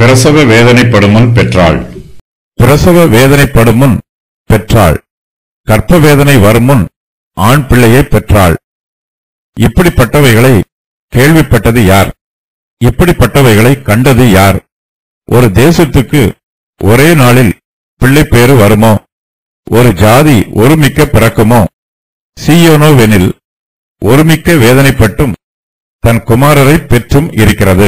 பிரசவ வேதனைப்படும் முன் பெற்றாள். பிரசவ வேதனைப்படும் முன் பெற்றாள். கர்ப்ப வேதனை வரும் முன் ஆண் பிள்ளையை பெற்றாள். இப்படிப்பட்டவைகளை கேள்விப்பட்டது யார்? இப்படிப்பட்டவைகளை கண்டது யார்? ஒரு தேசத்துக்கு ஒரே நாளில் பிள்ளை பேறு வருமோ? ஒரு ஜாதி ஒருமிக்க பிறக்குமோ? சீயோனோவெனில் ஒருமிக்க வேதனைப்பட்டும் தன் குமாரரை பெற்றும் இருக்கிறது.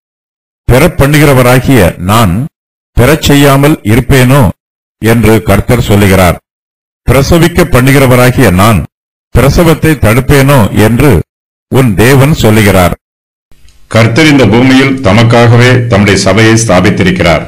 பெறப் பண்ணுகிறவராகிய நான் பெறச் செய்யாமல் இருப்பேனோ என்று கர்த்தர் சொல்லுகிறார். பிரசவிக்க பண்ணுகிறவராகிய நான் பிரசவத்தை தடுப்பேனோ என்று உன் தேவன் சொல்லுகிறார். கர்த்தர் இந்த பூமியில் தமக்காகவே தம்முடைய சபையை ஸ்தாபித்திருக்கிறார்.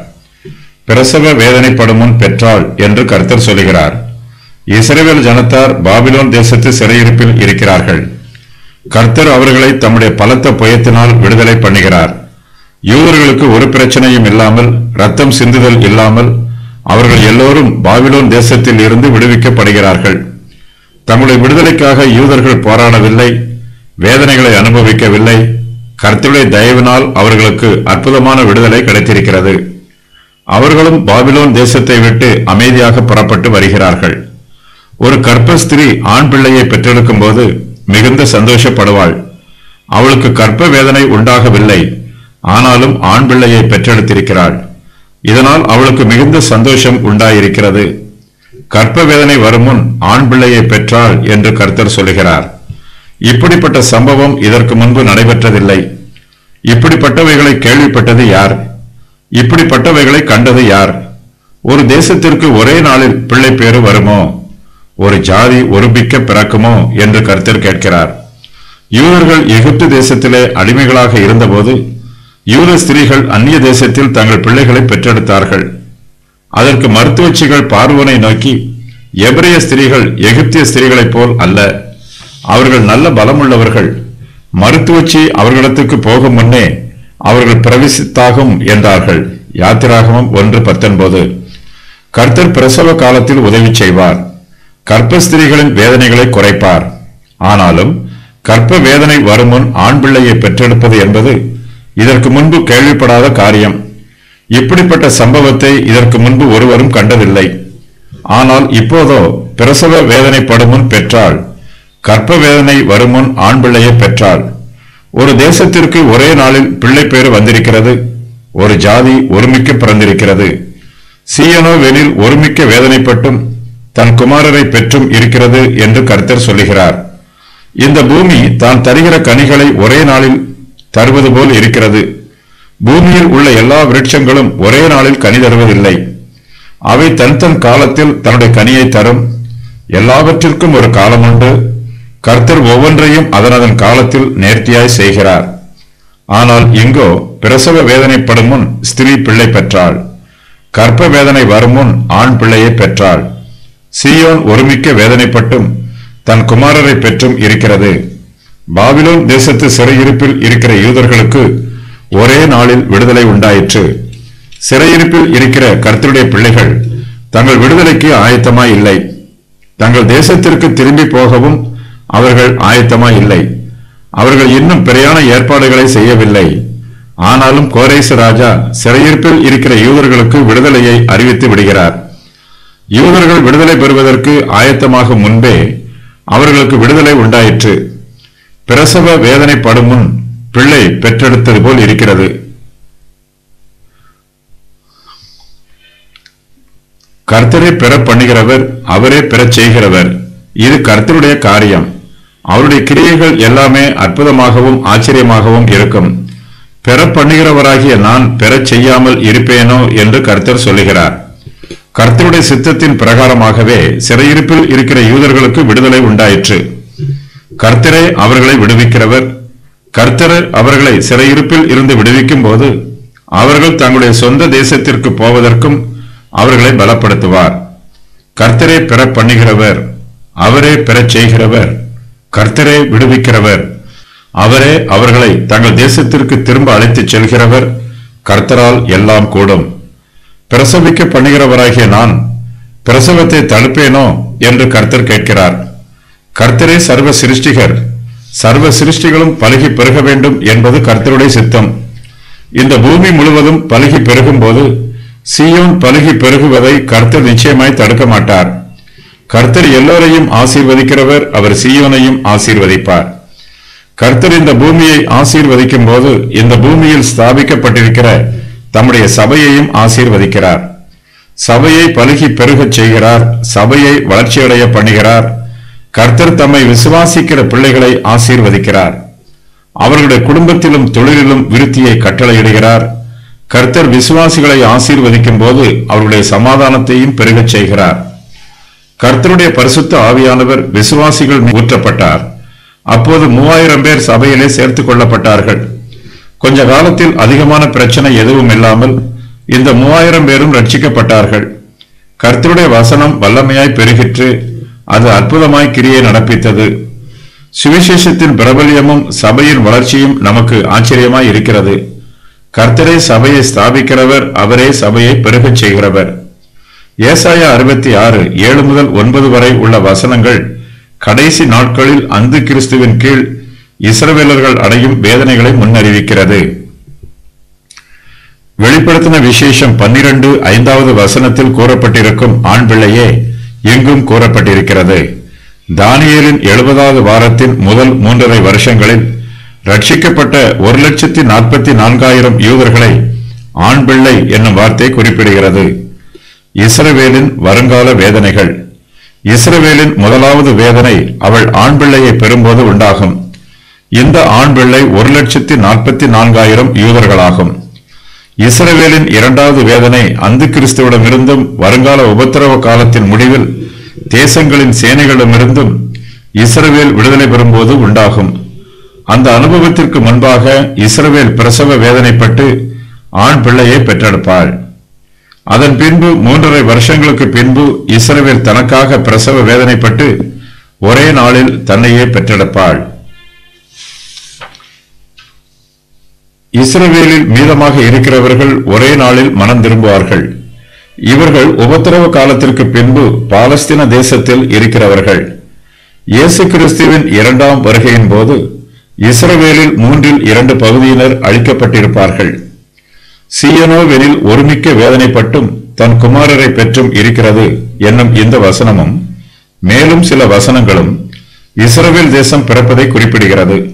பிரசவ வேதனைப்படும் முன் பெற்றாள் என்று கர்த்தர் சொல்லுகிறார். இஸ்ரவேல் ஜனத்தார் பாபிலோன் தேசத்து சிறையிருப்பில் இருக்கிறார்கள். கர்த்தர் அவர்களை தம்முடைய பலத்த புயத்தினால் விடுதலை பண்ணுகிறார். யூதர்களுக்கு ஒரு பிரச்சனையும் இல்லாமல், ரத்தம் சிந்துதல் இல்லாமல் அவர்கள் எல்லோரும் பாபிலோன் தேசத்தில் இருந்து விடுவிக்கப்படுகிறார்கள். தங்களுடைய விடுதலைக்காக யூதர்கள் போராடவில்லை, வேதனைகளை அனுபவிக்கவில்லை. கர்த்தருடைய தயவினால் அவர்களுக்கு அற்புதமான விடுதலை கிடைத்திருக்கிறது. அவர்களும் பாபிலோன் தேசத்தை விட்டு அமைதியாக புறப்பட்டு வருகிறார்கள். ஒரு கர்ப்பஸ்திரீ ஆண் பிள்ளையை பெற்றெடுக்கும் போது மிகுந்த சந்தோஷப்படுவாள். அவளுக்கு கர்ப்ப வேதனை உண்டாகவில்லை, ஆனாலும் ஆண் பிள்ளையை பெற்றெடுத்திருக்கிறாள். இதனால் அவளுக்கு மிகுந்த சந்தோஷம் உண்டாயிருக்கிறது. கர்ப்ப வேதனை வரும் முன் ஆண் பிள்ளையை பெற்றாள் என்று கர்த்தர் சொல்லுகிறார். இப்படிப்பட்ட சம்பவம் இதற்கு முன்பு நடைபெற்றதில்லை. இப்படிப்பட்டவைகளை கேள்விப்பட்டது யார்? இப்படிப்பட்டவைகளை கண்டது யார்? ஒரு தேசத்திற்கு ஒரே நாளில் பிள்ளை பேறு வருமோ? ஒரு ஜாதி ஒருமிக்க பிறக்குமோ என்று கர்த்தர் கேட்கிறார். யூதர்கள் எகிப்து தேசத்திலே அடிமைகளாக இருந்தபோது யூத ஸ்திரீகள் அந்நிய தேசத்தில் தங்கள் பிள்ளைகளை பெற்றெடுத்தார்கள். அதற்கு மருத்துவச்சிகள் பார்வோனை நோக்கி, எபிரேய ஸ்திரீகள் எகிப்திய ஸ்திரீகளைப் போல் அல்ல, அவர்கள் நல்ல பலமுள்ளவர்கள். மருத்துவச்சி அவர்களிடத்துக்கு போகும் முன்னே அவர்கள் பிரவேசித்தாகும் என்றார்கள். யாத்திராகமம் 1:19. கர்த்தர் பிரசவ காலத்தில் உதவி செய்வார். கர்ப்பஸ்திரீகளின் வேதனைகளை குறைப்பார். ஆனாலும் கர்ப்ப வேதனை வரும் முன் ஆண் பிள்ளையை பெற்றெடுப்பது என்பது இதற்கு முன்பு கேள்விப்படாத காரியம். இப்படிப்பட்ட சம்பவத்தை இதற்கு முன்பு ஒருவரும் கண்டதில்லை. ஆனால் இப்போதோ பிரசவ வேதனைப்படும் முன் பெற்றாள். கர்ப்ப வேதனை வரும் முன் ஆண் பிள்ளையை பெற்றாள். ஒரு தேசத்திற்கு ஒரே நாளில் பிள்ளை பேறு வந்திருக்கிறது. ஒரு ஜாதி ஒருமிக்க பிறந்திருக்கிறது. சீயோனோவெனில் ஒருமிக்க வேதனைப்பட்டும் தன் குமாரரை பெற்றும் இருக்கிறது என்று கர்த்தர் சொல்லுகிறார். இந்த பூமி தான் தருகிற கனிகளை ஒரே நாளில் தருவது போல் இருக்கிறது. பூமியில் உள்ள எல்லா விருட்சங்களும் ஒரே நாளில் கனி தருவதில்லை. அவை தன் காலத்தில் தன்னுடைய கனியை தரும். எல்லாவற்றிற்கும் ஒரு காலம் உண்டு. கர்த்தர் ஒவ்வொன்றையும் அதன் காலத்தில் நேர்த்தியாய் செய்கிறார். ஆனால் இங்கோ பிரசவ வேதனைப்படும் முன் ஸ்திரீ பிள்ளை பெற்றாள். கர்ப்ப வேதனை வரும் முன் ஆண் பிள்ளையை பெற்றாள். சீயோன் ஒருமிக்க வேதனைப்பட்டும் தன் குமாரரை பெற்றும் இருக்கிறது. பாபிலோன் தேசத்து சிறையிருப்பில் இருக்கிற யூதர்களுக்கு ஒரே நாளில் விடுதலை உண்டாயிற்று. சிறையிருப்பில் இருக்கிற கர்த்தருடைய பிள்ளைகள் தங்கள் விடுதலைக்கு ஆயத்தமாய் இல்லை. தங்கள் தேசத்திற்கு திரும்பி போகவும் அவர்கள் ஆயத்தமாய் இல்லை. அவர்கள் இன்னும் பிரயாண ஏற்பாடுகளை செய்யவில்லை. ஆனாலும் கோரேசு ராஜா சிறையிருப்பில் இருக்கிற யூதர்களுக்கு விடுதலையை அறிவித்து விடுகிறார். யூதர்கள் விடுதலை பெறுவதற்கு ஆயத்தமாகும் முன்பே அவர்களுக்கு விடுதலை உண்டாயிற்று. பிரசவ வேதனைப்படும் முன் பிள்ளை பெற்றெடுத்தது போல் இருக்கிறது. கர்த்தரை பெற பண்ணுகிறவர், அவரே பெறச் செய்கிறவர். இது கர்த்தருடைய காரியம். அவருடைய கிரியைகள் எல்லாமே அற்புதமாகவும் ஆச்சரியமாகவும் இருக்கும். பெற பண்ணுகிறவராகிய நான் பெறச் செய்யாமல் இருப்பேனோ என்று கர்த்தர் சொல்லுகிறார். கர்த்தருடைய சித்தத்தின் பிரகாரமாகவே சிறையிருப்பில் இருக்கிற யூதர்களுக்கு விடுதலை உண்டாயிற்று. கர்த்தரே அவர்களை விடுவிக்கிறவர். கர்த்தர் அவர்களை சிறையிருப்பில் இருந்து விடுவிக்கும் போது அவர்கள் தங்களுடைய சொந்த தேசத்திற்கு போவதற்கும் அவர்களை பலப்படுத்துவார். கர்த்தரே பெற பண்ணுகிறவர், அவரே பெறச் செய்கிறவர். கர்த்தரே விடுவிக்கிறவர். அவரே அவர்களை தங்கள் தேசத்திற்கு திரும்ப அழைத்துச் செல்கிறவர். கர்த்தரால் எல்லாம் கூடும். பிரசவிக்க பண்ணுகிறவராகிய நான் பிரசவத்தை தடுப்பேனோ என்று கர்த்தர் கேட்கிறார். கர்த்தரே சர்வ சிருஷ்டிகர். சர்வ சிருஷ்டிகளும் பலுகி பெருக வேண்டும் என்பது கர்த்தருடைய சித்தம். இந்த பூமி முழுவதும் பலுகி பெருகும் போது சீயோன் பலுகி பெருகுவதை கர்த்தர் நிச்சயமாய் தடுக்க மாட்டார். கர்த்தர் எல்லோரையும் ஆசீர்வதிக்கிறவர். அவர் சீயோனையும் ஆசீர்வதிப்பார். கர்த்தர் இந்த பூமியை ஆசீர்வதிக்கும் போது இந்த பூமியில் ஸ்தாபிக்கப்பட்டிருக்கிற தம்முடைய சபையையும் ஆசீர்வதிக்கிறார். சபையை பலுகி பெருகச் செய்கிறார். சபையை வளர்ச்சியடைய பண்ணுகிறார். கர்த்தர் தம்மை விசுவாசிக்கிற பிள்ளைகளை ஆசீர்வதிக்கிறார். அவர்களுடைய குடும்பத்திலும் தொழிலிலும் விருத்தியை கட்டளையிடுகிறார். கர்த்தர் விசுவாசிகளை ஆசீர்வதிக்கும் போது அவருடைய சமாதானத்தையும் பெருகச் செய்கிறார். கர்த்தருடைய பரிசுத்த ஆவியானவர் விசுவாசிகள் ஊற்றப்பட்டார். அப்போது 3000 பேர் சபையிலே சேர்த்துக் கொள்ளப்பட்டார்கள். கொஞ்ச காலத்தில் அதிகமான பிரச்சனை எதுவும் இல்லாமல் இந்த 3000 பேரும் ரட்சிக்கப்பட்டார்கள். கர்த்தருடைய வசனம் வல்லமையாய் பெருகிற்று. அது அற்புதமாய் கிரியை நடப்பித்தது. சுவிசேஷத்தின் பிரபல்யமும் சபையின் வளர்ச்சியும் நமக்கு ஆச்சரியமாய் இருக்கிறது. கர்த்தரே சபையை ஸ்தாபிக்கிறவர். அவரே சபையை பெருகச் செய்கிறவர். ஏசாயா 66 7 முதல் 9 வரை உள்ள வசனங்கள் கடைசி நாட்களில் அந்து கிறிஸ்துவின் கீழ் இஸ்ரவேலர்கள் அடையும் வேதனைகளை முன்னறிவிக்கிறது. வெளிப்படுத்தின விசேஷம் 12 5வது வசனத்தில் கூறப்பட்டிருக்கும் ஆண் பிள்ளையே எங்கும் கூறப்பட்டிருக்கிறது. தானியேலின் 70வது வாரத்தின் முதல் 3.5 வருஷங்களில் ரட்சிக்கப்பட்ட 1,44,000 யூதர்களை ஆண் பிள்ளை என்னும் வார்த்தை குறிப்பிடுகிறது. இஸ்ரவேலின் வருங்கால வேதனைகள். இஸ்ரவேலின் முதலாவது வேதனை அவள் ஆண் பிள்ளையை பெறும்போது உண்டாகும். இந்த ஆண் பிள்ளை 1,44,000 யூதர்களாகும். இஸ்ரவேலின் இரண்டாவது வேதனை அந்து கிறிஸ்துவிடமிருந்தும் வருங்கால உபத்திரவ காலத்தின் முடிவில் தேசங்களின் சேனைகளிடமிருந்தும் இஸ்ரவேல் விடுதலை பெறும்போது உண்டாகும். அந்த அனுபவத்திற்கு முன்பாக இஸ்ரவேல் பிரசவ வேதனைப்பட்டு ஆண் பிள்ளையை பெற்றெடுப்பாள். அதன் பின்பு 3.5 வருஷங்களுக்கு பின்பு இஸ்ரவேல் தனக்காக பிரசவ வேதனைப்பட்டு ஒரே நாளில் தன்னையே பெற்றெடுப்பாள். இஸ்ரவேலில் மீதமாக இருக்கிறவர்கள் ஒரே நாளில் மனம் திரும்புவார்கள். இவர்கள் உபத்திரவ காலத்திற்கு பின்பு பாலஸ்தீன தேசத்தில் இருக்கிறவர்கள். இயேசு கிறிஸ்துவின் 2ஆம் வருகையின் போது இஸ்ரவேலில் 2/3 பகுதியினர் அழிக்கப்பட்டிருப்பார்கள். சீயோனோவெனில் ஒருமிக்க வேதனைப்பட்டும் தன் குமாரரை பெற்றும் இருக்கிறது என்னும் இந்த வசனமும் மேலும் சில வசனங்களும் இஸ்ரவேல் தேசம் பிறப்பதை குறிப்பிடுகிறது.